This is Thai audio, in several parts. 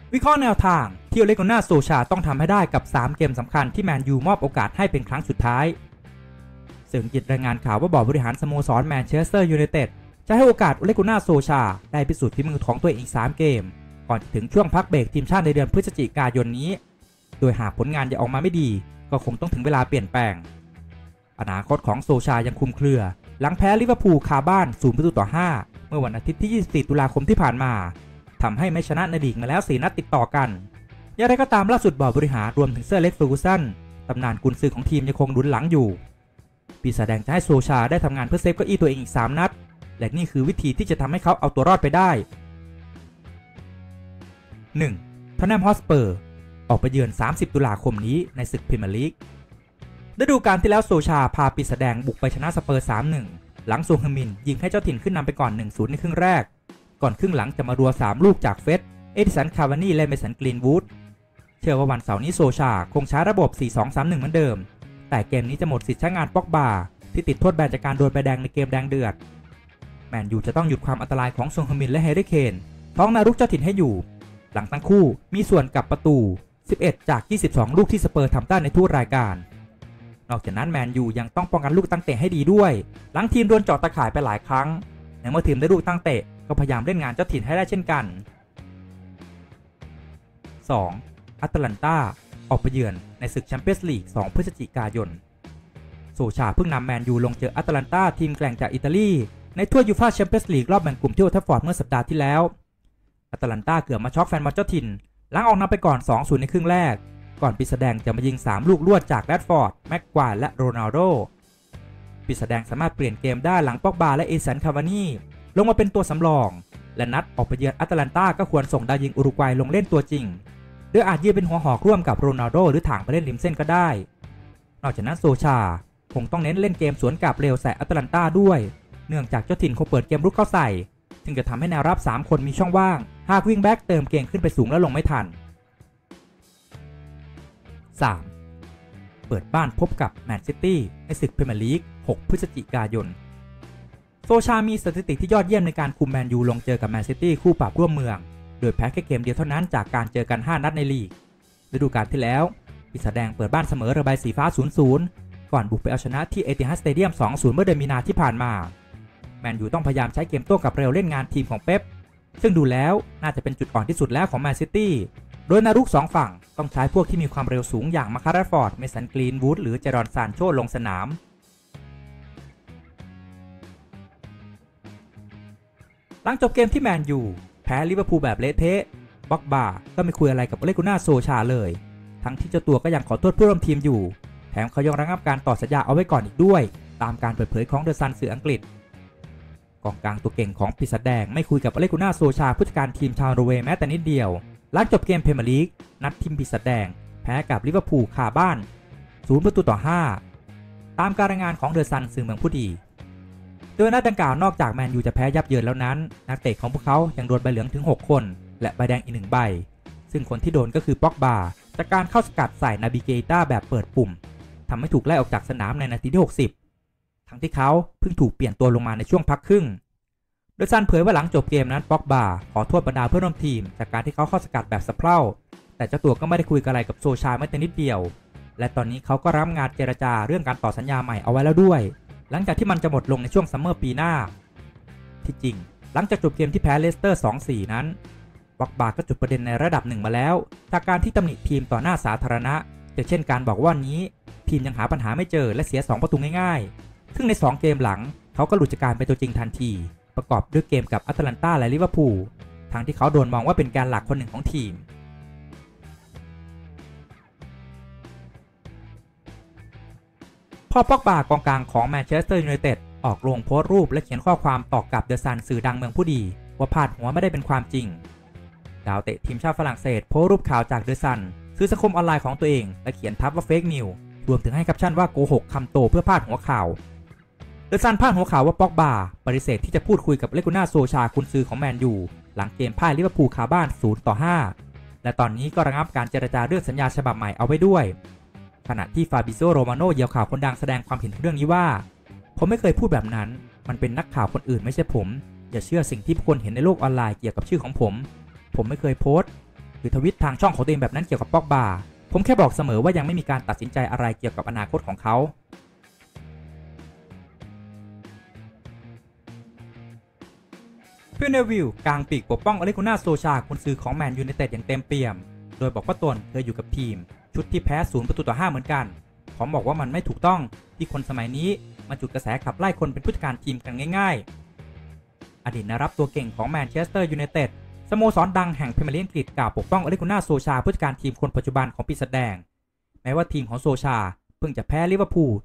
วิเคราะห์แนวทางที่โอเลกุน่าโซชาต้องทำให้ได้กับ3เกมสำคัญที่แมนยูมอบโอกาสให้เป็นครั้งสุดท้ายสื่ออังกฤษรายงานข่าวว่าบอร์ดบริหารสโมสรแมนเชสเตอร์ยูไนเต็ดจะให้โอกาสโอเลกุน่าโซชาได้พิสูจน์ฝีมือของตัวเองอีก3เกมก่อนถึงช่วงพักเบรกทีมชาติในเดือนพฤศจิกายนนี้โดยหากผลงานยังออกมาไม่ดีก็คงต้องถึงเวลาเปลี่ยนแปลงอนาคตของโซชายังคลุมเครือหลังแพ้ลิเวอร์พูลคาบ้าน0-5เมื่อวันอาทิตย์ที่24ตุลาคมที่ผ่านมาทำให้ไม่ชนะในลีกมาแล้ว4นัดติดต่อกันอย่างไรก็ตามล่าสุดบอร์ดบริหารรวมถึงเซอร์เล็กเฟอร์กูสันตำนานกุนซือของทีมยังคงหนุนหลังอยู่ปีศาจแดงจะให้โซชาได้ทำงานเพื่อเซฟเก้าอี้ตัวเองอีก3นัดและนี่คือวิธีที่จะทำให้เขาเอาตัวรอดไปได้ 1. ท็อตแนมฮอตสเปอร์ออกไปเยือน30ตุลาคมนี้ในศึกพรีเมียร์ลีกฤดูกาลที่แล้วโซชาพาปีศาจแดงบุกไปชนะสเปอร์ 3-1 หลังซงฮึมินยิงให้เจ้าถิ่นขึ้นนำไปก่อน 1-0 ในครึ่งแรกก่อนครึ่งหลังจะมารัว3ลูกจากเฟสเอดิสันคาวานี่และเมสันกรีนวูดเชื่อว่าวันเสาร์นี้โซชาคงใช้ระบบ 4-2-3-1 เหมือนเดิมแต่เกมนี้จะหมดสิทธิ์ใช้งานป็อกบาที่ติดโทษแบนจากการโดนใบแดงในเกมแดงเดือดแมนยูจะต้องหยุดความอันตรายของซงฮึมินและแฮร์รี่เคนท้องนารุกเจ้าถิ่นให้อยู่หลังทั้งคู่มีส่วนกับประตู11จาก22ลูกที่สเปอร์ทำได้ในทุกรายการนอกจากนั้นแมนยูยังต้องป้องกันลูกตั้งเตะให้ดีด้วยหลังทีมโดนเจาะตะข่ายไปหลายครั้งในเมื่อทีมได้ลูกตั้งเตะก็พยายามเล่นงานเจ้าถิ่นให้ได้เช่นกัน 2. แอตแลนตาออกไปเยือนในศึกแชมเปี้ยนส์ลีก2พฤศจิกายนโซชาเพิ่งนำแมนยูลงเจอแอตแลนตาทีมแกร่งจากอิตาลีในถ้วยยูฟ่าแชมเปี้ยนส์ลีกรอบแบ่งกลุ่มที่โอลด์แทราฟฟอร์ดเมื่อสัปดาห์ที่แล้วแอตแลนตาเกือบมาช็อกแฟนบอลเจ้าถิ่นหลังออกนำไปก่อน 2-0 ในครึ่งแรกก่อนปีศาจแดงจะมายิง3ลูกรวดจากแรดฟอร์ดแม็กควายและโรนัลโดปีศาจแดงสามารถเปลี่ยนเกมได้หลังป็อกบาและเอดิสันคาวานี่ลงมาเป็นตัวสำรองและนัดออกไปเยือนแอตแลนตาก็ควรส่งดาวยิงอุรุกวัยลงเล่นตัวจริงโดยอาจยืนเป็นหัวหอกร่วมกับโรนัลโดหรือถ่างไปเล่นริมเส้นก็ได้นอกจากนั้นโซชาคงต้องเน้นเล่นเกมสวนกลับเร็วใส่แอตแลนตาด้วยเนื่องจากเจ้าถิ่นคงเปิดเกมรุกเข้าใส่จึงจะทำให้แนวรับ3คนมีช่องว่างหากวิ่งแบ็กเติมเก่งขึ้นไปสูงแล้วลงไม่ทัน 3. เปิดบ้านพบกับแมนซิตี้ในศึกพรีเมียร์ลีก6พฤศจิกายนโซชามีสถิติที่ยอดเยี่ยมในการคุมแมนยูลงเจอกับแมนซิตี้คู่ปรับร่วมเมืองโดยแพ้แค่เกมเดียวเท่านั้นจากการเจอกัน5นัดในลีกฤดูกาลที่แล้วปีศาจแดงเปิดบ้านเสมอเรือใบสีฟ้า 0-0 ก่อนบุกไปเอาชนะที่เอติฮัดสเตเดียม 2-0 เมื่อเดือนมีนาที่ผ่านมาแมนยูต้องพยายามใช้เกมโต้กลับเร็วเล่นงานทีมของเป๊ปซึ่งดูแล้วน่าจะเป็นจุดอ่อนที่สุดแล้วของแมนซิตี้โดยนารุก2ฝั่งต้องใช้พวกที่มีความเร็วสูงอย่างมาคาร์ฟอร์ดเมสันกรีนวูดหรือเจรอนซานโชลงสนามหลังจบเกมที่แมนยูแพ้ลิเวอร์พูลแบบเละเทะบ็อกบาก็ไม่คุยอะไรกับโอเลกุน่าโซชาเลยทั้งที่เจ้าตัวก็ยังขอโทษผู้ร่วมทีมอยู่แถมเขายังระงับการต่อสัญญาเอาไว้ก่อนอีกด้วยตามการเปิดเผยของเดอะซันสื่ออังกฤษกองกลางตัวเก่งของปีศาจแดงไม่คุยกับโอเลกุน่าโซชาผู้จัดการทีมชาวนอร์เวย์แม้แต่นิดเดียวหลังจบเกมพรีเมียร์ลีกนัดทีมปีศาจแดงแพ้กับลิเวอร์พูลคาบ้าน0-5ตามการรายงานของเดอะซันสื่อเมืองผู้ดีโดยนัดดังกล่าวนอกจากแมนยูจะแพ้ยับเยินแล้วนั้นนักเตะของพวกเขายังโดนใบเหลืองถึง6คนและใบแดงอีก1ใบซึ่งคนที่โดนก็คือป็อกบาจากการเข้าสกัดใส่นาบิเกต้าแบบเปิดปุ่มทำให้ถูกไล่ออกจากสนามในนาทีที่60ทั้งที่เขาเพิ่งถูกเปลี่ยนตัวลงมาในช่วงพักครึ่งโดยซันเผยว่าหลังจบเกมนั้นป็อกบาขอโทษบรรดาเพื่อนร่วมทีมจากการที่เขาเข้าสกัดแบบสะเพร่าแต่เจ้าตัวก็ไม่ได้คุยอะไรกับโซชาแม้แต่นิดเดียวและตอนนี้เขาก็รับงานเจรจาเรื่องการต่อสัญญาใหม่เอาไว้แล้วด้วยหลังจากที่มันจะหมดลงในช่วงซัมเมอร์ปีหน้าที่จริงหลังจากจบเกมที่แพ้เลสเตอร์ 2-4 นั้นป็อกบาก็จุดประเด็นในระดับหนึ่งมาแล้วจากการที่ตำหนิทีมต่อหน้าสาธารณะเช่นการบอกว่านี้ทีมยังหาปัญหาไม่เจอและเสีย2ประตูง่ายๆซึ่งใน2เกมหลังเขาก็หลุดจากการเป็นตัวจริงทันทีประกอบด้วยเกมกับแอตแลนตาและลิเวอร์พูลทั้งที่เขาโดนมองว่าเป็นการหลักคนหนึ่งของทีมพอป็อกบากองกลางของแมนเชสเตอร์ยูไนเต็ดออกลงโพสต์รูปและเขียนข้อความตอบกับเดอะซันสื่อดังเมืองผู้ดีว่าพาดหัวไม่ได้เป็นความจริงดาวเตะทีมชาติฝรั่งเศสโพสต์รูปข่าวจากเดอะซันสื่อสังคมออนไลน์ของตัวเองและเขียนทับว่าเฟกนิวรวมถึงให้แคปชั่นว่าโกหกคำโตเพื่อพาดหัวข่าวเดอะซันพาดหัวข่าวว่าป็อกบาปฏิเสธที่จะพูดคุยกับเลกุน่าโซชากุนซือของแมนยูหลังเกมพ่ายลิเวอร์พูลคาบ้าน 0-5 และตอนนี้ก็ระงับการเจรจาเรื่องสัญญาฉบับใหม่เอาไว้ด้วยขณะที่ฟาบิโซโรมาโนเหยี่ยวข่าวคนดังแสดงความเห็นถึงเรื่องนี้ว่าผมไม่เคยพูดแบบนั้นมันเป็นนักข่าวคนอื่นไม่ใช่ผมอย่าเชื่อสิ่งที่ผู้คนเห็นในโลกออนไลน์เกี่ยวกับชื่อของผมไม่เคยโพสต์หรือทวิตทางช่องของตัวเองแบบนั้นเกี่ยวกับป็อกบาผมแค่บอกเสมอว่ายังไม่มีการตัดสินใจอะไรเกี่ยวกับอนาคตของเขาเพื่อนเนวิลกลางปีกปกป้องอเลกุน่าโซชากุนซือของแมนยูไนเต็ดอย่างเต็มเปี่ยมโดยบอกว่าตนเคยอยู่กับทีมชุดที่แพ้0-5เหมือนกันผมบอกว่ามันไม่ถูกต้องที่คนสมัยนี้มาจุดกระแสขับไล่คนเป็นผู้จัดการทีมกันง่ายๆอดีตนักรับตัวเก่งของแมนเชสเตอร์ยูไนเต็ดสโมสรดังแห่งพรีเมียร์ลีกอังกฤษกล่าวปกป้องอเลกุน่าโซชาผู้จัดการทีมคนปัจจุบันของปีศาจแดงแม้ว่าทีมของโซชาเพิ่งจะแพ้ลิเวอร์พูล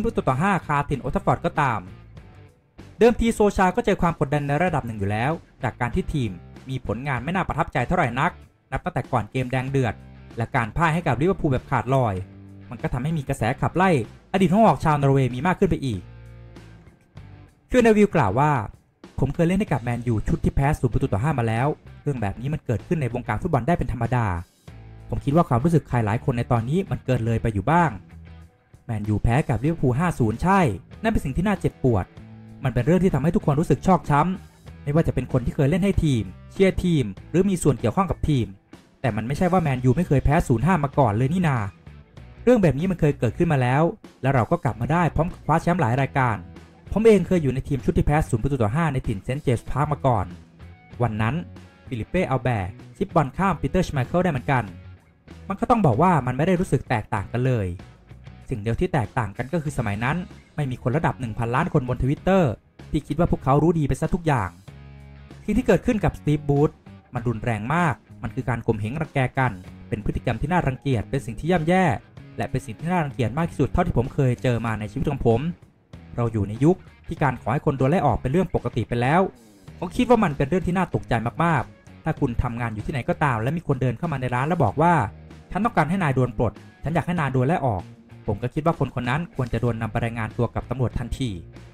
0-5คาถิ่นโอลด์แทราฟฟอร์ดก็ตามเดิมทีโซชาก็เจอความกดดันในระดับหนึ่งอยู่แล้วจากการที่ทีมมีผลงานไม่น่าประทับใจเท่าไหร่นักนับตั้งแต่ก่อนเกมแดงเดือดและการพ่ายให้กับลิเวอร์พูลแบบขาดลอยมันก็ทำให้มีกระแสขับไล่อดีตหัวหอกชาวนอร์เวย์มีมากขึ้นไปอีกฟิลเนวิลกล่าวว่าผมเคยเล่นให้กับแมนยูชุดที่แพ้0-5มาแล้วเรื่องแบบนี้มันเกิดขึ้นในวงการฟุตบอลได้เป็นธรรมดาผมคิดว่าความรู้สึกใครหลายคนในตอนนี้มันเกินเลยไปอยู่บ้างแมนยูแพ้กับลิเวอร์พูล 5-0 ใช่นั่นเป็นสิ่งที่น่าเจ็บปวดมันเป็นเรื่องที่ทำให้ทุกคนรู้สึกชอกช้ำไม่ว่าจะเป็นคนที่เคยเล่นให้ทีมเชียร์ทีมหรือมีส่วนเกี่ยวข้องกับทีมแต่มันไม่ใช่ว่าแมนยูไม่เคยแพ้ 0-5 มาก่อนเลยนี่นาเรื่องแบบนี้มันเคยเกิดขึ้นมาแล้วและเราก็กลับมาได้พร้อมกับคว้าแชมป์หลายรายการผมเองเคยอยู่ในทีมชุดที่แพ้0-5ในถิ่นเซนต์เจมส์พาร์คมาก่อนวันนั้นฟิลิปเป้อัลแบร์ชิปบอลข้ามปีเตอร์ชไมเคิลได้เหมือนกันมันก็ต้องบอกว่ามันไม่ได้รู้สึกแตกต่างกันเลยสิ่งเดียวที่แตกต่างกันก็คือสมัยนั้นไม่มีคนระดับ 1,000 ล้านคนบน Twitter ที่คิดว่าพวกเขารู้ดีไปซะทุกอย่างสิ่งที่เกิดขึ้นกับสตีฟบูธมันรุนแรงมากมันคือการข่มเหงรังแกกันเป็นพฤติกรรมที่น่ารังเกียจเป็นสิ่งที่ย่ำแย่และเป็นสิ่งที่น่ารังเกียจมากที่สุดเท่าที่ผมเคยเจอมาในชีวิตของผมเราอยู่ในยุคที่การขอให้คนโดนไล่ออกเป็นเรื่องปกติไปแล้วผมคิดว่ามันเป็นเรื่องที่น่าตกใจมากๆถ้าคุณทำงานอยู่ที่ไหนก็ตามและมีคนเดินเข้ามาในร้านแล้วบอกว่าฉันต้องการให้นายโดนปลดฉันอยากให้นายโดนไล่ออกผมก็คิดว่าคนคนนั้นควรจะโดนนำไปรายงานตัวกับตำรวจทันที